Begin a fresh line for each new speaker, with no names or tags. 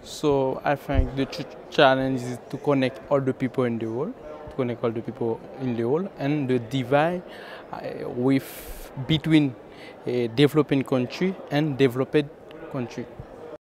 So I think the challenge is to connect all the people in the world, and the divide with between a developing country and developed country.